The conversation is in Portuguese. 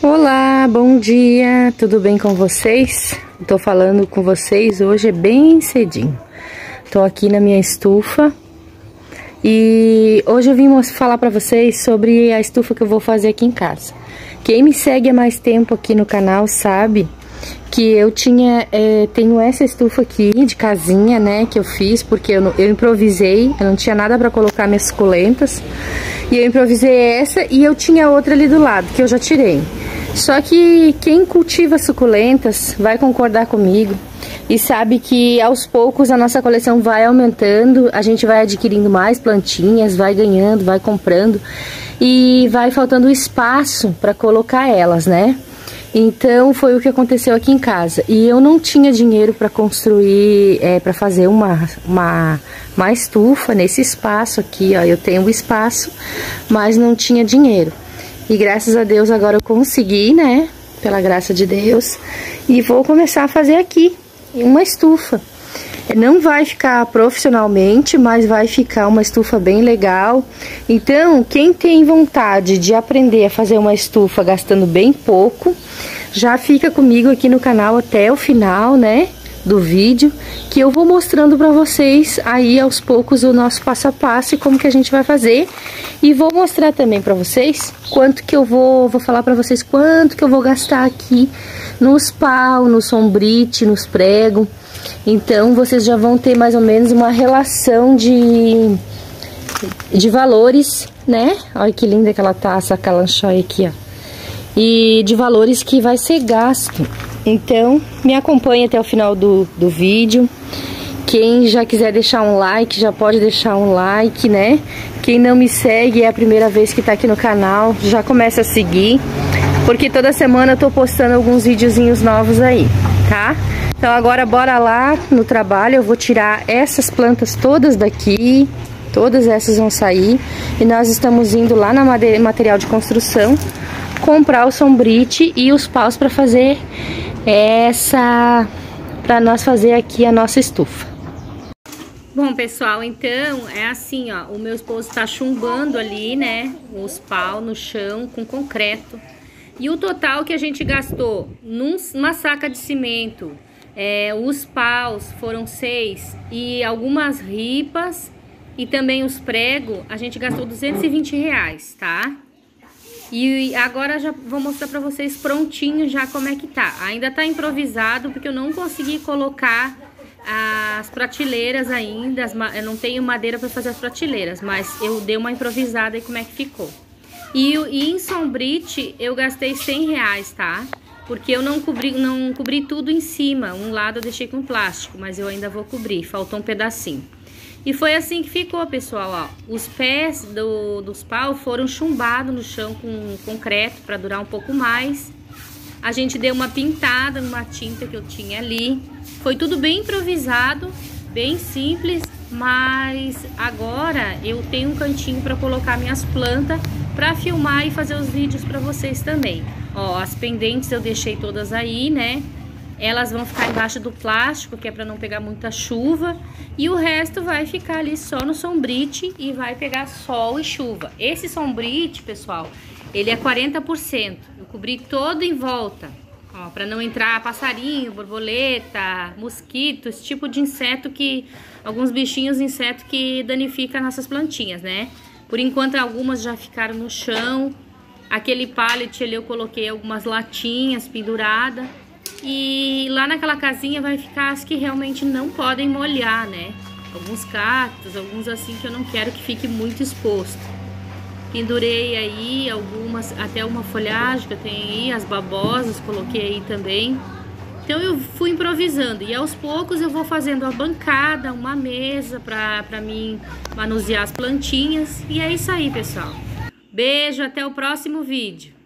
Olá, bom dia, tudo bem com vocês? Tô falando com vocês hoje é bem cedinho. Tô aqui na minha estufa e hoje eu vim falar pra vocês sobre a estufa que eu vou fazer aqui em casa. Quem me segue há mais tempo aqui no canal sabe que eu tenho essa estufa aqui de casinha, né, que eu fiz porque eu improvisei, eu não tinha nada pra colocar minhas suculentas. E eu improvisei essa e eu tinha outra ali do lado, que eu já tirei. Só que quem cultiva suculentas vai concordar comigo e sabe que aos poucos a nossa coleção vai aumentando, a gente vai adquirindo mais plantinhas, vai ganhando, vai comprando e vai faltando espaço para colocar elas, né? Então foi o que aconteceu aqui em casa. E eu não tinha dinheiro para construir, para fazer uma estufa nesse espaço aqui, ó. Eu tenho o espaço, mas não tinha dinheiro. E graças a Deus agora eu consegui, né? Pela graça de Deus. E vou começar a fazer aqui uma estufa. Não vai ficar profissionalmente, mas vai ficar uma estufa bem legal. Então, quem tem vontade de aprender a fazer uma estufa gastando bem pouco, já fica comigo aqui no canal até o final, né, do vídeo, que eu vou mostrando pra vocês aí aos poucos o nosso passo a passo e como que a gente vai fazer. E vou mostrar também pra vocês quanto que eu vou falar pra vocês quanto que eu vou gastar aqui nos pau, no sombrite, nos pregos. Então, vocês já vão ter mais ou menos uma relação de valores, né? Olha que linda que ela tá, essa calanchói aqui, ó. E de valores que vai ser gasto. Então, me acompanhe até o final do vídeo. Quem já quiser deixar um like, já pode deixar um like, né? Quem não me segue, é a primeira vez que tá aqui no canal, já começa a seguir. Porque toda semana eu tô postando alguns videozinhos novos aí, tá? Então agora bora lá no trabalho, eu vou tirar essas plantas todas daqui, todas essas vão sair. E nós estamos indo lá na material de construção, comprar o sombrite e os paus para fazer para nós fazer aqui a nossa estufa. Bom, pessoal, então é assim, ó, o meu esposo tá chumbando ali, né, os paus no chão com concreto. E o total que a gente gastou numa saca de cimento, os paus foram 6 e algumas ripas e também os pregos, a gente gastou R$220, tá? E agora já vou mostrar pra vocês prontinho já como é que tá. Ainda tá improvisado porque eu não consegui colocar as prateleiras ainda, eu não tenho madeira pra fazer as prateleiras, mas eu dei uma improvisada e como é que ficou. E em sombrite eu gastei R$100, tá? Porque eu não cobri tudo em cima. Um lado eu deixei com plástico, mas eu ainda vou cobrir, faltou um pedacinho. E foi assim que ficou, pessoal, ó. Os pés dos paus foram chumbados no chão com concreto para durar um pouco mais. A gente deu uma pintada numa tinta que eu tinha ali. Foi tudo bem improvisado, bem simples, mas agora eu tenho um cantinho para colocar minhas plantas para filmar e fazer os vídeos para vocês também. Ó, as pendentes eu deixei todas aí, né? Elas vão ficar embaixo do plástico, que é para não pegar muita chuva. E o resto vai ficar ali só no sombrite e vai pegar sol e chuva. Esse sombrite, pessoal, ele é 40%. Eu cobri todo em volta, ó, para não entrar passarinho, borboleta, mosquito, esse tipo de inseto que... Alguns bichinhos, insetos que danificam nossas plantinhas, né? Por enquanto algumas já ficaram no chão. Aquele pallet ali eu coloquei algumas latinhas penduradas. E lá naquela casinha vai ficar as que realmente não podem molhar, né? Alguns cactos, alguns assim que eu não quero que fique muito exposto. Pendurei aí algumas, até uma folhagem que eu tenho aí, as babosas, coloquei aí também. Então eu fui improvisando e aos poucos eu vou fazendo a bancada, uma mesa para mim manusear as plantinhas. E é isso aí, pessoal. Beijo, até o próximo vídeo.